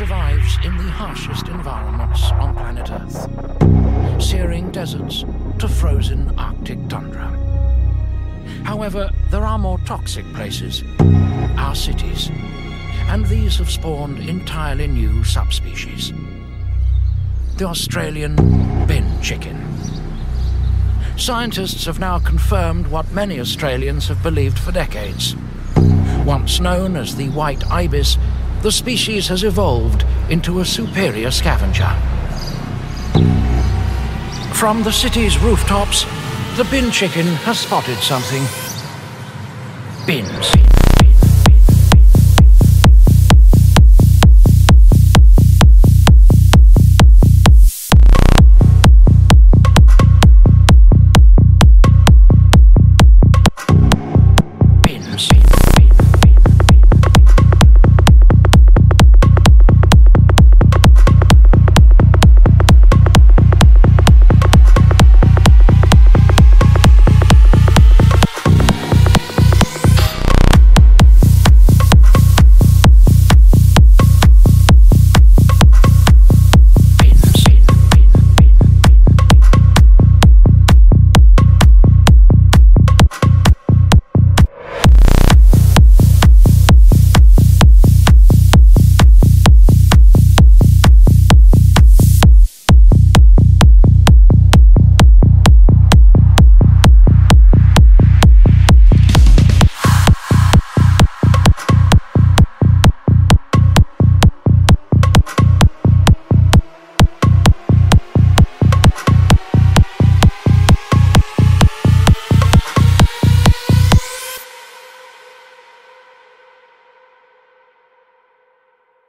survives in the harshest environments on planet Earth. Searing deserts to frozen Arctic tundra. However, there are more toxic places, our cities, and these have spawned entirely new subspecies. The Australian bin chicken. Scientists have now confirmed what many Australians have believed for decades. Once known as the white ibis, the species has evolved into a superior scavenger. From the city's rooftops, the bin chicken has spotted something. Bins.